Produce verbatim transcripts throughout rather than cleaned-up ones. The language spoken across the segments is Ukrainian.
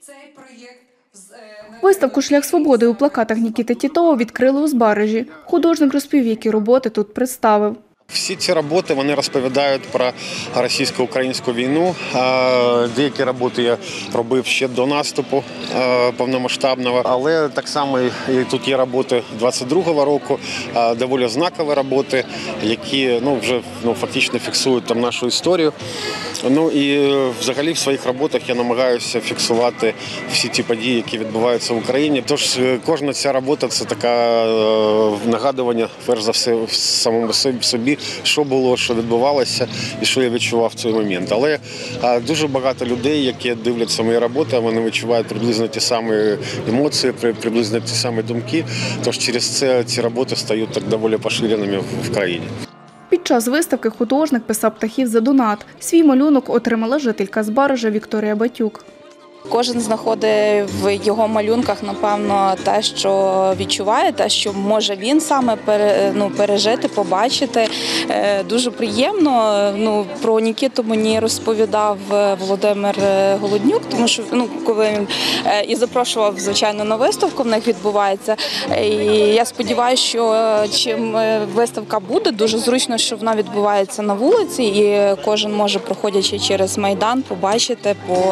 Виставку «Шлях свободи» у плакатах Нікіти Тітова відкрили у Збаражі. Художник розповів, які роботи тут представив. Всі ці роботи, вони розповідають про російсько-українську війну. Деякі роботи я робив ще до наступу повномасштабного, але так само і тут є роботи двадцять другого року, доволі знакові роботи, які ну, вже ну, фактично фіксують там нашу історію. Ну і взагалі в своїх роботах я намагаюся фіксувати всі ті події, які відбуваються в Україні. Тож кожна ця робота – це таке нагадування, перш за все, самому собі, що було, що відбувалося і що я відчував в цей момент. Але дуже багато людей, які дивляться мої роботи, вони відчувають приблизно ті самі емоції, приблизно ті самі думки. Тож через це ці роботи стають так доволі поширеними в країні. Під час виставки художник писав птахів за донат. Свій малюнок отримала жителька Збаража Вікторія Батюк. Кожен знаходить в його малюнках, напевно, те, що відчуває, те, що може він саме ну, пережити, побачити. Дуже приємно. Ну, про Нікіту мені розповідав Володимир Голоднюк, тому що ну, коли він і запрошував, звичайно, на виставку, в них відбувається. І я сподіваюся, що чим виставка буде, дуже зручно, що вона відбувається на вулиці, і кожен може, проходячи через Майдан, побачити, по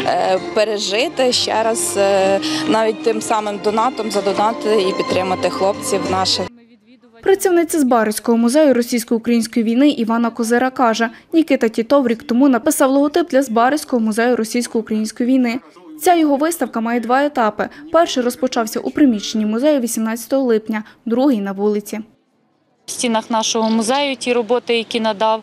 пережити ще раз, навіть тим самим донатом задонати і підтримати хлопців наших. Працівниця Збаразького музею російсько-української війни Івана Козира каже, Нікіта Тітов рік тому написав логотип для Збаразького музею російсько-української війни. Ця його виставка має два етапи. Перший розпочався у приміщенні музею вісімнадцятого липня, другий – на вулиці. В стінах нашого музею ті роботи, які надав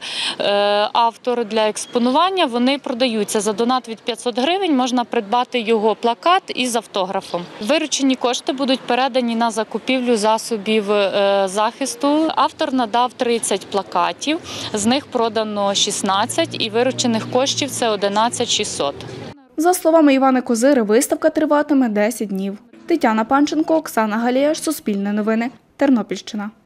автор для експонування, вони продаються. За донат від п'ятсот гривень можна придбати його плакат із автографом. Виручені кошти будуть передані на закупівлю засобів захисту. Автор надав тридцять плакатів, з них продано шістнадцять і виручених коштів – це одинадцять тисяч шістсот. За словами Івана Козири, виставка триватиме десять днів. Тетяна Панченко, Оксана Галіяш, Суспільне новини, Тернопільщина.